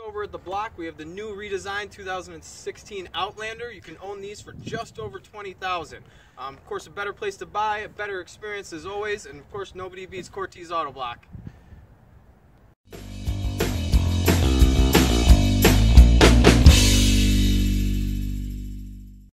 over at the block, we have the new redesigned 2016 Outlander. You can own these for just over $20,000. Of course, a better place to buy, a better experience as always, and of course, nobody beats Cortese Auto Block.